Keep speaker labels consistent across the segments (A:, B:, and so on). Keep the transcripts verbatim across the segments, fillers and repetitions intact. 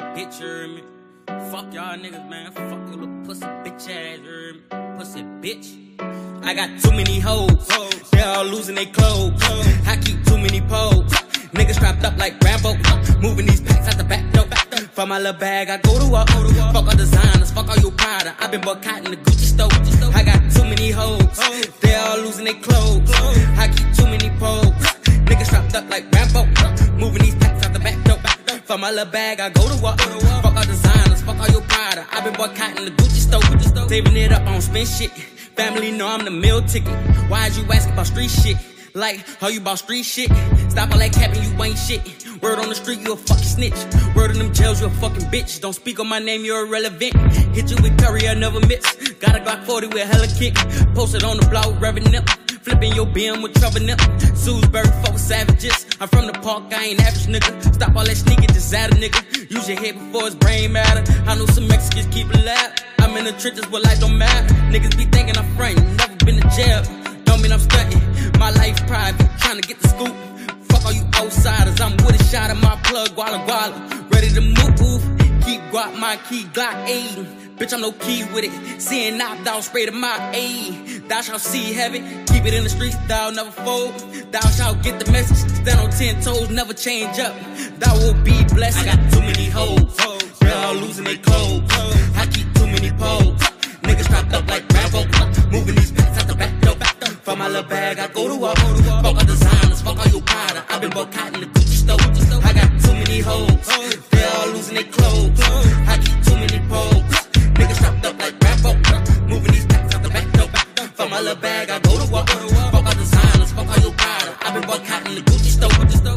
A: bitch, you heard me? Fuck y'all niggas, man. Fuck your little pussy bitch ass, you heard me? Pussy bitch. I got too many hoes. They all losing their clothes. I keep too many poles. Niggas strapped up like Rambo. Moving these packs out the back door. For my little bag, I go to war. Fuck all designers, fuck all your Prada. I been bought cotton in the Gucci store. I got too many hoes. They all losing their clothes. I keep too many poles. Niggas strapped up like Rambo. Moving these packs out the back door. For my little bag, I go to war. Fuck all designers, fuck all your Prada. I been bought cotton in the Gucci store. Saving it up, I don't spend shit. Family know I'm the meal ticket. Why'd you ask about street shit? Like, how you about street shit? Stop all that capping, you ain't shit. Word on the street, you a fucking snitch. Word in them jails, you a fucking bitch. Don't speak on my name, you're irrelevant. Hit you with curry, I never miss. Got a Glock forty with hella kick. Posted on the block, revving up. Flipping your B M with trouble up. Salisbury, fuck savages. I'm from the park, I ain't average nigga. Stop all that sneaking, just add a nigga. Use your head before it's brain matter. I know some Mexicans keep it loud. I'm in the trenches, but life don't matter. Niggas be thinking I'm frontin', never been to jail. Don't mean I'm stunting. My life private, trying to get the scoop. Fuck all you outsiders, I'm with a shot of my plug, Guala Guala. Ready to move, keep guap my key, Glock ayy. Bitch, I'm no key with it. Seeing knocked out, spray to my ayy. Thou shalt see heaven, keep it in the streets, thou never fold. Thou shalt get the message, stand on ten toes, never change up. Thou will be blessed. I got too many hoes, they all losing their clothes. I keep too many poles. Niggas strapped up like Rambo. Moving these packs out the back door. For my little bag, I go to war. Fuck all designers, fuck all your Prada. I been bought cotton in the Gucci store. I got too many hoes. They all losing their clothes. I keep too many poles. Niggas strapped up like Rambo. Moving these packs out the back door. For my little bag, I go to war. Fuck all designers, fuck all your Prada. I been bought cotton in the Gucci store.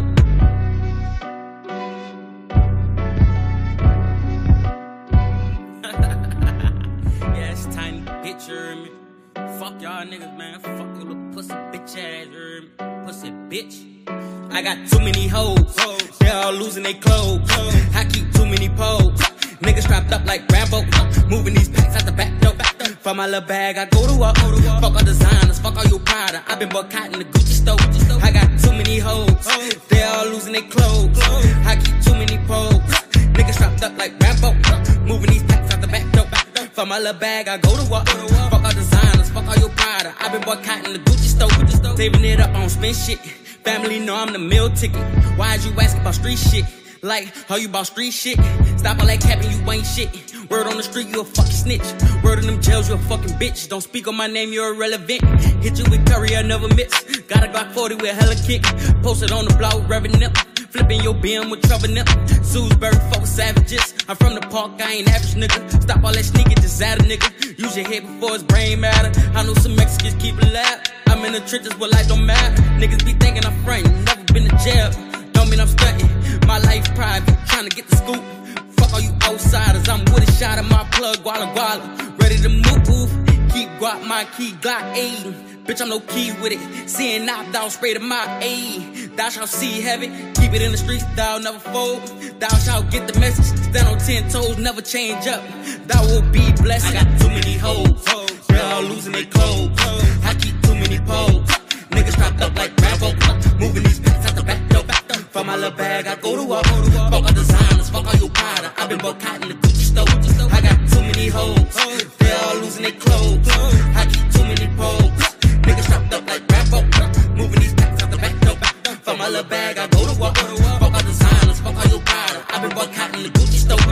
A: Yeah, it's tiny bitch, you heard me? Fuck y'all niggas, man. Fuck your little pussy bitch ass, you heard me? Pussy bitch. I got too many hoes. They all losing their clothes. I keep too many poles. Niggas strapped up like Rambo. Moving these packs out the back door. For my little bag, I go to war. Fuck all designers, fuck all your Prada. I been bought cotton in the Gucci store. I got too many hoes. They all losing their clothes. I keep too many poles. Niggas strapped up like Rambo. Moving these packs out the back door. For my little bag, I go to war. Fuck all designers, fuck all your Prada. I been bought cotton in the Gucci store. Saving it up, I don't spend shit. Family know I'm the meal ticket. Why'd you ask about street shit? Like, how you about street shit? Stop all that capping, you ain't shit. Word on the street, you a fucking snitch. Word in them jails, you a fucking bitch. Don't speak on my name, you're irrelevant. Hit you with curry, I never miss. Got a Glock forty with hella kick. Posted on the block, revving up. Flipping your B M with trouble up. Salisbury, fuck savages. I'm from the park, I ain't average nigga. Stop all that sneaking, just add a nigga. Use your head before it's brain matter. I know some Mexicans keep it loud. I'm in the trenches, but life don't matter. Niggas be thinking I'm frontin', never been to jail. Don't mean I'm stunting. My life private, trying to get the scoop. Fuck all you outsiders, I'm with a shot of my plug, Guala Guala. Ready to move, keep guap my key, Glock ayy. Bitch, I'm no key with it. Seeing knocked out, spray to my ayy. Thou shalt see heaven, keep it in the streets, thou never fold. Thou shalt get the message, stand on ten toes, never change up. Thou will be blessed. I got too many hoes, they all losing their clothes. I keep too many poles. Niggas strapped up like Rambo. Moving these packs out the back door. For my little bag, I go to war. Fuck all designers, fuck all your Prada. I been bought cotton in the Gucci store. I got too many hoes, they all losing their clothes. I keep too many poles. Niggas strapped up like Rambo. Moving these packs out the back door. For my little bag, I go to war. Fuck all designers, fuck all your Prada. I been bought cotton in the Gucci store.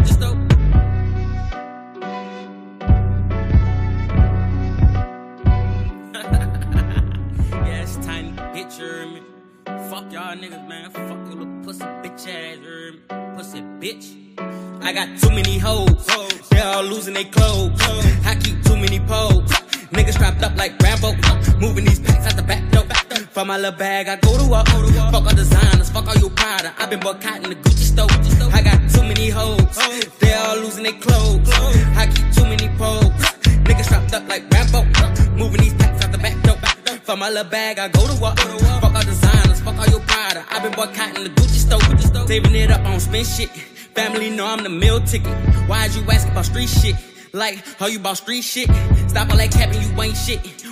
A: Yeah, it's tiny bitch, you heard me? Fuck y'all niggas, man. Fuck your little pussy bitch ass, you heard me? Pussy bitch. I got too many hoes. They all losing their clothes. I keep too many poles. Niggas strapped up like Rambo. Moving these packs out the back door. For my little bag, I go to war. Fuck all designers, fuck all your Prada. I been bought cotton in the Gucci store. I got too many hoes. They all losing their clothes. I keep too many poles. Niggas strapped up like Rambo. Moving these packs out the back door. For my little bag, I go to war. Fuck all designers, fuck all your Prada. I been bought cotton in the Gucci store. Saving it up, I don't spend shit. Family know I'm the meal ticket. Why'd you ask about street shit? Like, how you about street shit? Stop all that capping, you ain't shit.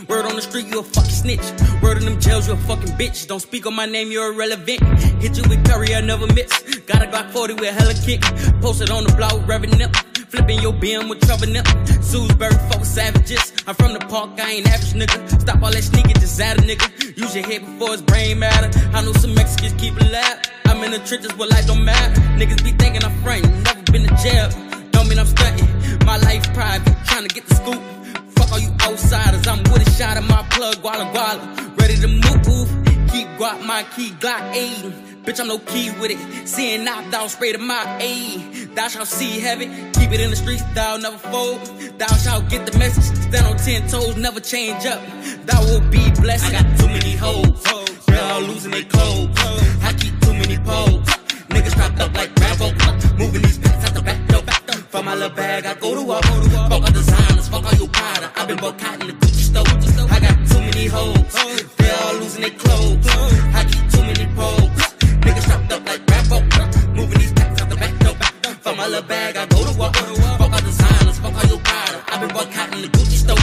A: Word on the street, you a fucking snitch. Word in them jails, you a fucking bitch. Don't speak on my name, you're irrelevant. Hit you with curry, I never miss. Got a Glock forty with hella kick. Posted on the block, revving up. Flipping your B M with trouble up. Salisbury, fuck with savages. I'm from the park, I ain't average, nigga. Stop all that sneaking, just add a nigga. Use your head before it's brain matter. I know some Mexicans keep it loud. I'm in the trenches where life don't matter. Niggas be thinking I'm frontin', never been to jail. Don't mean I'm stunting. My life private, trying to get the scoop. Fuck all you outsiders, I'm with a shot of my plug, Guala Guala. Ready to move, keep guap my key, Glock eight. Bitch, I'm no key with it. Seeing knocked out, spray to my aid. Thou shalt see heaven, keep it in the streets, thou never fold. Thou shalt get the message, stand on ten toes, never change up. Thou will be blessed. I got too many hoes, they all losing their clothes. I keep too many poles. Niggas strapped up like Rambo, moving these packs out the back door. For my little bag, I go to war. Fuck all designers, fuck all your Prada. I been bought cotton in the Gucci store. I got too many hoes, they all losing their clothes. I keep too many poles. Niggas strapped up like Rambo, moving these packs out the back door. For my little bag, I go to war. Fuck all designers, fuck all your Prada. I been bought cotton in the Gucci store.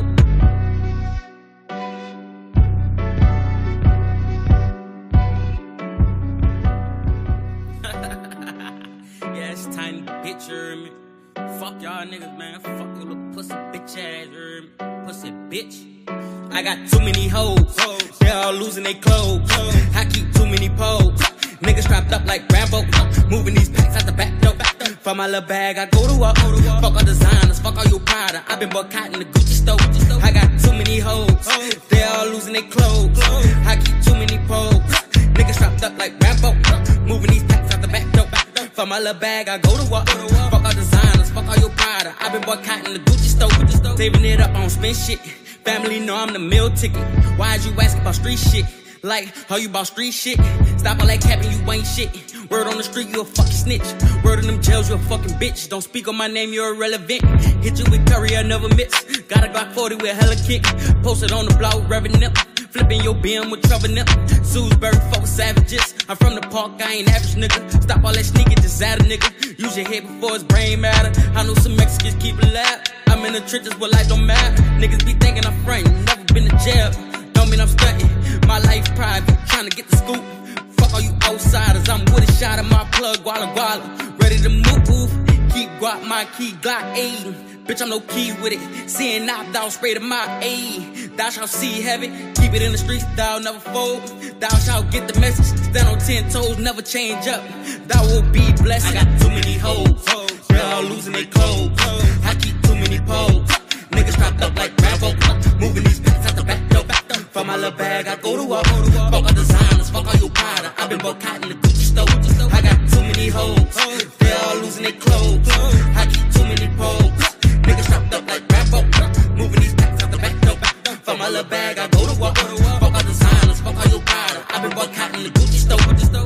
A: Yeah, it's tiny bitch, you hear me? Fuck y'all niggas, man. Fuck you little pussy bitch ass, you hear me? Pussy bitch. I got too many hoes, they all losing their clothes. I keep too many poles. Niggas strapped up like Rambo, moving these packs out the back door. For my little bag, I go to war. Fuck all designers, fuck all your Prada. I been bought cotton in the Gucci store. I got too many hoes, they all losing their clothes. I keep too many poles. Niggas strapped up like Rambo, moving these packs out the back door. For my little bag, I go to war. Fuck all designers, fuck all your Prada. I been bought cotton in the Gucci store. Saving it up, I don't spend shit. Family know I'm the meal ticket. Why'd you ask about street shit? Like, how you about street shit? Stop all that capping, you ain't shit. Word on the street, you a fucking snitch. Word in them jails, you a fucking bitch. Don't speak on my name, you're irrelevant. Hit you with curry, I never miss. Got a Glock forty with hella kick. Posted on the block, revving up. Flipping your B M with trouble up. Salisbury, fuck with savages. I'm from the park, I ain't average, nigga. Stop all that sneaking, just add a nigga. Use your head before it's brain matter. I know some Mexicans keep it loud. I'm in the trenches where life don't matter. Niggas be thinking I'm frontin', never been to jail. Don't mean I'm stunting. My life private, trying to get the scoop. Fuck all you outsiders, I'm with a shot of my plug, Guala Guala. Ready to move, keep guap my key, Glock eight. Bitch, I'm no key with it. Seeing knocked out, spray to my aid. Thou shalt see heaven, keep it in the streets, thou never fold. Thou shalt get the message, stand on ten toes, never change up. Thou will be blessed. I got too many hoes, they all losing their clothes. I keep too many poles. Niggas strapped up like Rambo, moving these packs out the back door. For my little bag, I go to war. Fuck all designers, fuck all your Prada. I been bought cotton in the Gucci store. I got too many hoes, they all losing their clothes. I keep too many poles. Niggas strapped up like Rambo, moving these packs out the back door. For my little bag, I go to war. Fuck all designers, fuck all your Prada. I been bought cotton in the Gucci store.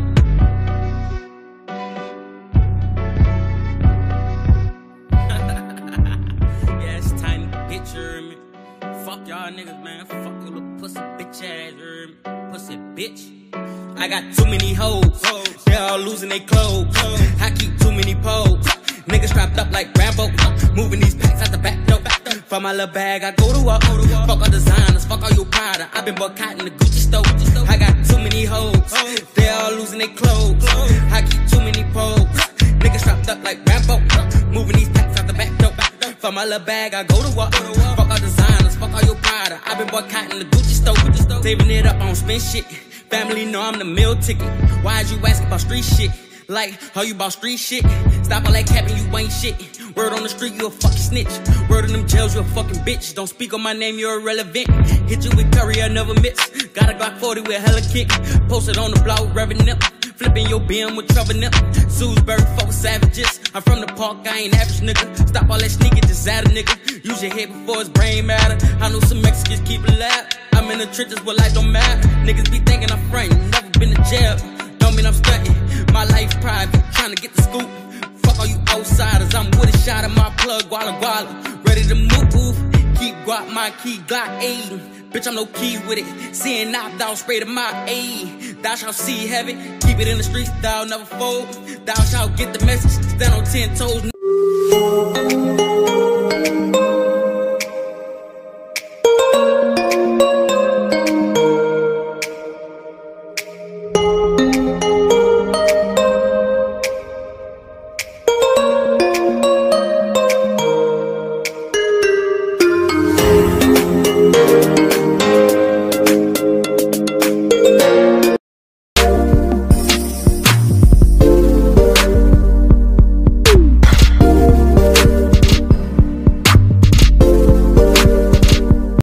A: Yeah, it's tiny bitch, you hear me? Fuck y'all niggas, man. Fuck you little pussy bitch ass, you hear me? Pussy bitch. I got too many hoes, they all losing their clothes. I keep too many poles. Niggas strapped up like Rambo, moving these packs out the back door. For my little bag, I go to war. Fuck all designers, fuck all your Prada. I been bought cotton in the Gucci store. I got too many hoes, they all losing their clothes. I keep too many poles. Niggas strapped up like Rambo, moving these packs out the back door. For my little bag, I go to war. Fuck all designers, fuck all your Prada. I been bought cotton in the Gucci store. Saving it up, I don't spend shit. Family know I'm the meal ticket. Why'd you ask about street shit? Like, how you about street shit? Stop all that capping, you ain't shit. Word on the street, you a fucking snitch. Word in them jails, you a fucking bitch. Don't speak on my name, you're irrelevant. Hit you with curry, I never miss. Got a Glock forty with hella kick. Posted on the block, revving up. Flipping your B M with trouble up. Salisbury, fuck with savages. I'm from the park, I ain't average, nigga. Stop all that sneaking, just add a nigga. Use your head before it's brain matter. I know some Mexicans keep it loud. I'm in the trenches where life don't matter. Niggas be thinking I'm frontin', never been to jail. Don't mean I'm stunting. My life private, trying to get the scoop. Fuck all you outsiders, I'm with a shot of my plug, Guala Guala. Ready to move, keep guap my key, Glock eight. Bitch, I'm no key with it. Seeing knocked out, spray to my aid. Thou shalt see heaven, keep it in the streets, thou never fold. Thou shalt get the message, stand on ten toes.